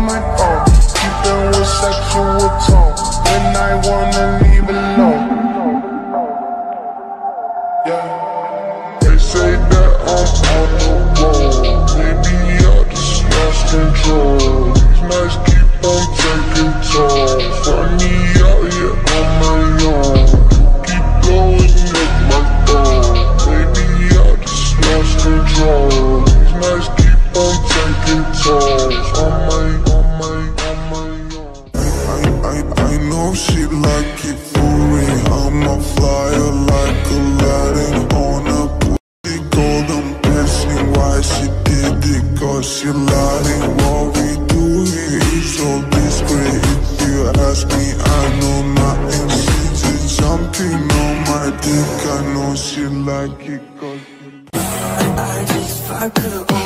my phone, keeping with sexual tone when I wanna leave alone. Yeah, they say that I'm on the road, maybe I just lost control. These nights keep on taking toll, funny out here on my own. Keep blowing up my phone, maybe I just lost control. These nights keep on taking tolls on my own. I know she like it for real. I'm a flyer like Aladdin on a pretty golden blessing. Why she did it? Cause she lying. What we do here is so discreet. If you ask me, I know nothing. She just jumping on my dick. I know she like it cause I just fuck her.